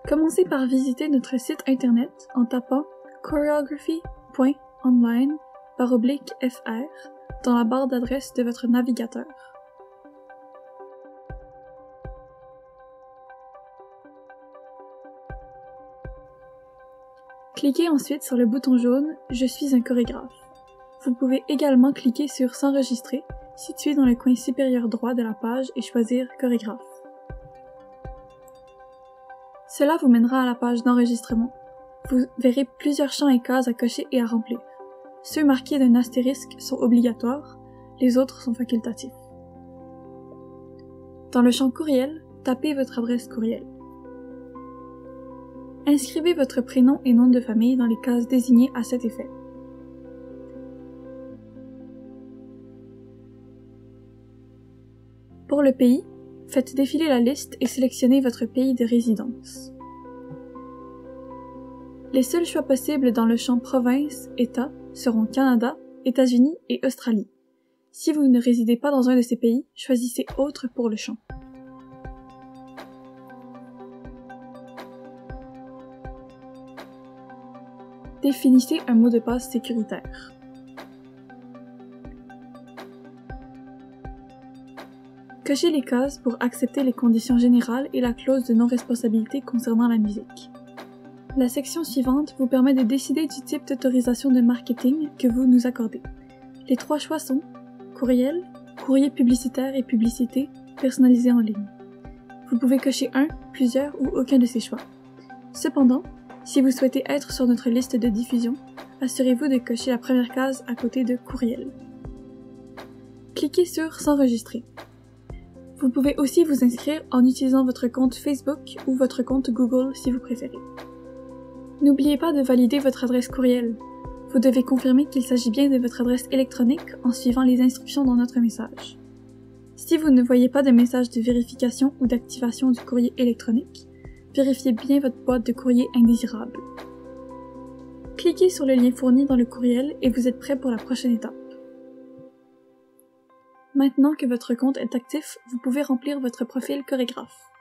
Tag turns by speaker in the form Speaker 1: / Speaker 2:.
Speaker 1: Commencez par visiter notre site internet en tapant choreography.online/fr dans la barre d'adresse de votre navigateur. Cliquez ensuite sur le bouton jaune « Je suis un chorégraphe ». Vous pouvez également cliquer sur « S'enregistrer » situé dans le coin supérieur droit de la page et choisir « Chorégraphe ». Cela vous mènera à la page d'enregistrement. Vous verrez plusieurs champs et cases à cocher et à remplir. Ceux marqués d'un astérisque sont obligatoires, les autres sont facultatifs. Dans le champ courriel, tapez votre adresse courriel. Inscrivez votre prénom et nom de famille dans les cases désignées à cet effet. Pour le pays, faites défiler la liste et sélectionnez votre pays de résidence. Les seuls choix possibles dans le champ Province, État seront Canada, États-Unis et Australie. Si vous ne résidez pas dans un de ces pays, choisissez Autre pour le champ. Définissez un mot de passe sécuritaire. Cochez les cases pour accepter les conditions générales et la clause de non-responsabilité concernant la musique. La section suivante vous permet de décider du type d'autorisation de marketing que vous nous accordez. Les trois choix sont courriel, courrier publicitaire et publicité personnalisée en ligne. Vous pouvez cocher un, plusieurs ou aucun de ces choix. Cependant, si vous souhaitez être sur notre liste de diffusion, assurez-vous de cocher la première case à côté de courriel. Cliquez sur S'enregistrer. Vous pouvez aussi vous inscrire en utilisant votre compte Facebook ou votre compte Google si vous préférez. N'oubliez pas de valider votre adresse courriel. Vous devez confirmer qu'il s'agit bien de votre adresse électronique en suivant les instructions dans notre message. Si vous ne voyez pas de message de vérification ou d'activation du courrier électronique, vérifiez bien votre boîte de courrier indésirable. Cliquez sur le lien fourni dans le courriel et vous êtes prêt pour la prochaine étape. Maintenant que votre compte est actif, vous pouvez remplir votre profil chorégraphe.